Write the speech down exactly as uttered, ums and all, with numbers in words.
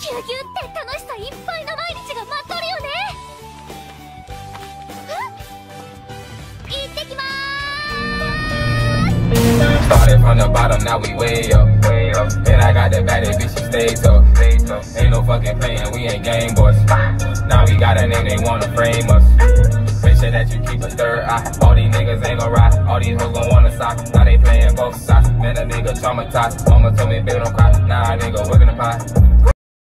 ぎゅうぎゅうって楽しさいっぱいの毎日が待っとるよね。行ってきまーす。 Started from the bottom, now we way up, way up. And I got that baddie bitch, she stays up, stays up. Ain't no fucking playing, we ain't game boys. Now we got a name, they wanna frame us. Make sure that you keep a third eye. All these niggas ain't gon' ride. All these hoes gon' wanna sock. Now they playing both sides. Man, a nigga traumatized. Mama told me, baby, don't cry. Nah, nigga, working the pie.